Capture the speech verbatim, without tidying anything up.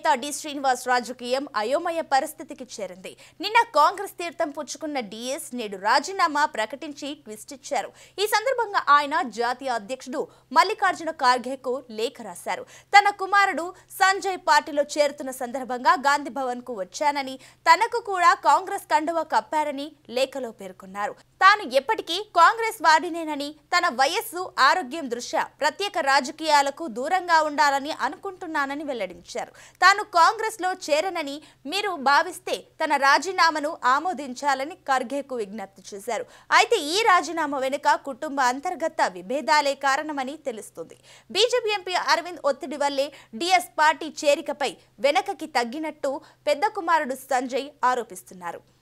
నేత డి శ్రీనివాస్ రాజకీయం అయోమయ పరిస్థితికి చేరింది. నిన్న కాంగ్రెస్ తీర్థం పుచ్చుకున్న డిఎస్ నేడు రాజీనామా ప్రకటించి ట్విస్ట్ ఇచ్చారు. ఈ సందర్భంగా ఆయన జాతీయ అధ్యక్షుడు మల్లికార్జున ఖార్గేకు లేఖ రాశారు. తన కుమారుడు సంజయ్ పార్టీలో చేరుతున్న సందర్భంగా గాంధీ భవన్ కు వచ్చానని, తనకు కూడా కాంగ్రెస్ కండువా కప్పారని లేఖలో పేర్కొన్నారు. తాను ఎప్పటికీ కాంగ్రెస్ వాడినేనని, తన వయస్సు ఆరోగ్యం దృష్ట్యా ప్రత్యేక రాజకీయాలకు దూరంగా ఉండాలని అనుకుంటున్నానని వెల్లడించారు. తాను కాంగ్రెస్ లో చేరనని మీరు భావిస్తే తన రాజీనామాను ఆమోదించాలని ఖర్గేకు విజ్ఞప్తి చేశారు. అయితే ఈ రాజీనామా వెనుక కుటుంబ అంతర్గత విభేదాలే కారణమని తెలుస్తుంది. బీజేపీ ఎంపీ అరవింద్ ఒత్తిడి వల్లే డిఎస్ పార్టీ చేరికపై వెనకకి తగ్గినట్టు పెద్ద కుమారుడు సంజయ్ ఆరోపిస్తున్నారు.